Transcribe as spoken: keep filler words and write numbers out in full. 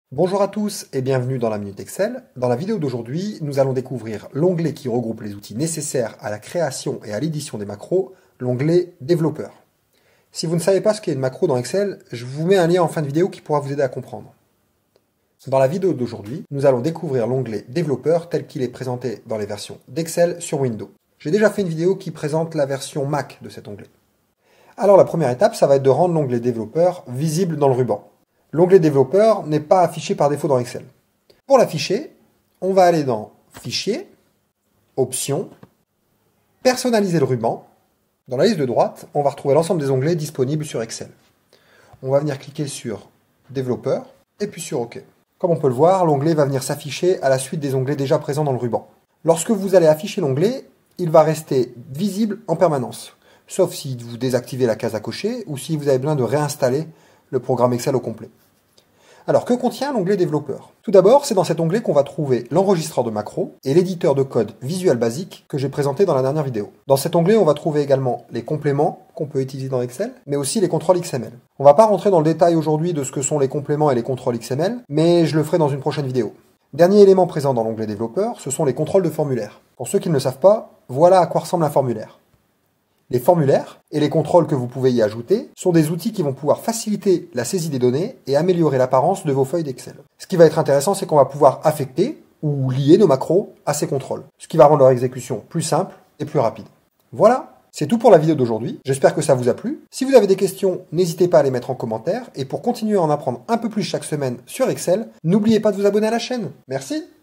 Bonjour à tous et bienvenue dans la Minute Excel. Dans la vidéo d'aujourd'hui, nous allons découvrir l'onglet qui regroupe les outils nécessaires à la création et à l'édition des macros, l'onglet Développeur. Si vous ne savez pas ce qu'est une macro dans Excel, je vous mets un lien en fin de vidéo qui pourra vous aider à comprendre. Dans la vidéo d'aujourd'hui, nous allons découvrir l'onglet Développeur tel qu'il est présenté dans les versions d'Excel sur Windows. J'ai déjà fait une vidéo qui présente la version Mac de cet onglet. Alors la première étape, ça va être de rendre l'onglet Développeur visible dans le ruban. L'onglet Développeur n'est pas affiché par défaut dans Excel. Pour l'afficher, on va aller dans Fichier, Options, Personnaliser le ruban. Dans la liste de droite, on va retrouver l'ensemble des onglets disponibles sur Excel. On va venir cliquer sur Développeur et puis sur OK. Comme on peut le voir, l'onglet va venir s'afficher à la suite des onglets déjà présents dans le ruban. Lorsque vous allez afficher l'onglet, il va rester visible en permanence, sauf si vous désactivez la case à cocher ou si vous avez besoin de réinstaller le programme Excel au complet. Alors, que contient l'onglet Développeur? Tout d'abord, c'est dans cet onglet qu'on va trouver l'enregistreur de macros et l'éditeur de code Visual Basic que j'ai présenté dans la dernière vidéo. Dans cet onglet, on va trouver également les compléments qu'on peut utiliser dans Excel, mais aussi les contrôles X M L. On va pas rentrer dans le détail aujourd'hui de ce que sont les compléments et les contrôles X M L, mais je le ferai dans une prochaine vidéo. Dernier élément présent dans l'onglet Développeur, ce sont les contrôles de formulaire. Pour ceux qui ne le savent pas, voilà à quoi ressemble un formulaire. Les formulaires et les contrôles que vous pouvez y ajouter sont des outils qui vont pouvoir faciliter la saisie des données et améliorer l'apparence de vos feuilles d'Excel. Ce qui va être intéressant, c'est qu'on va pouvoir affecter ou lier nos macros à ces contrôles, ce qui va rendre leur exécution plus simple et plus rapide. Voilà, c'est tout pour la vidéo d'aujourd'hui. J'espère que ça vous a plu. Si vous avez des questions, n'hésitez pas à les mettre en commentaire. Et pour continuer à en apprendre un peu plus chaque semaine sur Excel, n'oubliez pas de vous abonner à la chaîne. Merci!